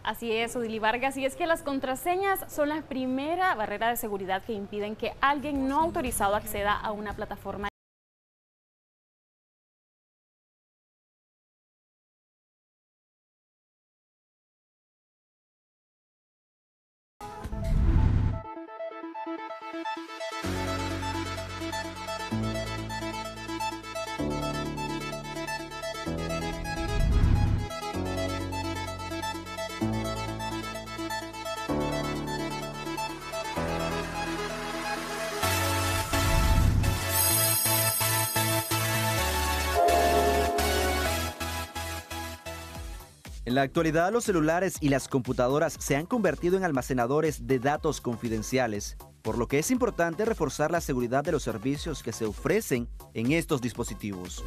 Así es, Odili Vargas, y es que las contraseñas son la primera barrera de seguridad que impiden que alguien no autorizado acceda a una plataforma. En la actualidad, los celulares y las computadoras se han convertido en almacenadores de datos confidenciales, por lo que es importante reforzar la seguridad de los servicios que se ofrecen en estos dispositivos.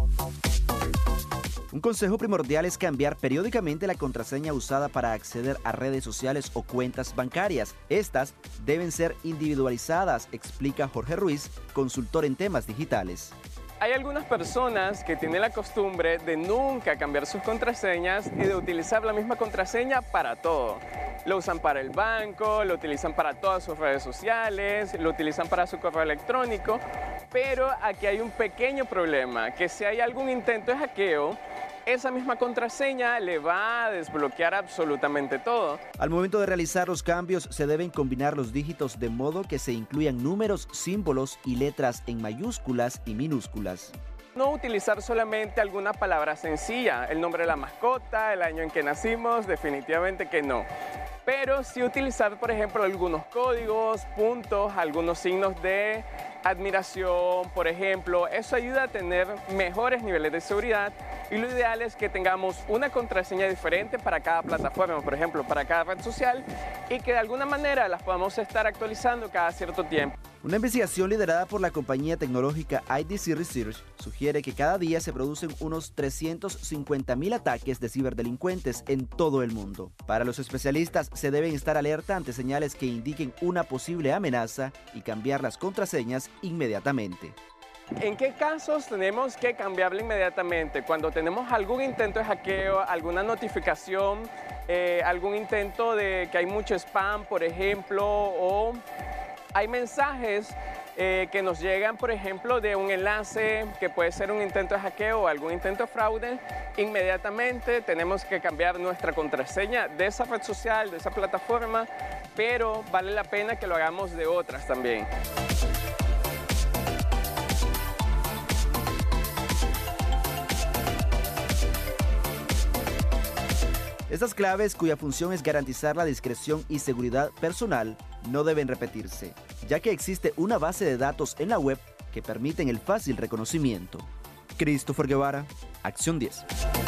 Un consejo primordial es cambiar periódicamente la contraseña usada para acceder a redes sociales o cuentas bancarias. Estas deben ser individualizadas, explica Jorge Ruiz, consultor en temas digitales. Hay algunas personas que tienen la costumbre de nunca cambiar sus contraseñas y de utilizar la misma contraseña para todo. Lo usan para el banco, lo utilizan para todas sus redes sociales, lo utilizan para su correo electrónico, pero aquí hay un pequeño problema, que si hay algún intento de hackeo, esa misma contraseña le va a desbloquear absolutamente todo. Al momento de realizar los cambios, se deben combinar los dígitos de modo que se incluyan números, símbolos y letras en mayúsculas y minúsculas. No utilizar solamente alguna palabra sencilla, el nombre de la mascota, el año en que nacimos, definitivamente que no. Pero sí utilizar, por ejemplo, algunos códigos, puntos, algunos signos de admiración, por ejemplo. Eso ayuda a tener mejores niveles de seguridad y lo ideal es que tengamos una contraseña diferente para cada plataforma, por ejemplo, para cada red social y que de alguna manera las podamos estar actualizando cada cierto tiempo. Una investigación liderada por la compañía tecnológica IDC Research sugiere que cada día se producen unos 350.000 ataques de ciberdelincuentes en todo el mundo. Para los especialistas, se deben estar alerta ante señales que indiquen una posible amenaza y cambiar las contraseñas inmediatamente. ¿En qué casos tenemos que cambiarla inmediatamente? Cuando tenemos algún intento de hackeo, alguna notificación, algún intento de que hay mucho spam, por ejemplo, o hay mensajes que nos llegan, por ejemplo, de un enlace que puede ser un intento de hackeo o algún intento de fraude. Inmediatamente tenemos que cambiar nuestra contraseña de esa red social, de esa plataforma, pero vale la pena que lo hagamos de otras también. Estas claves, cuya función es garantizar la discreción y seguridad personal, no deben repetirse, ya que existe una base de datos en la web que permiten el fácil reconocimiento. Christopher Guevara, Acción 10.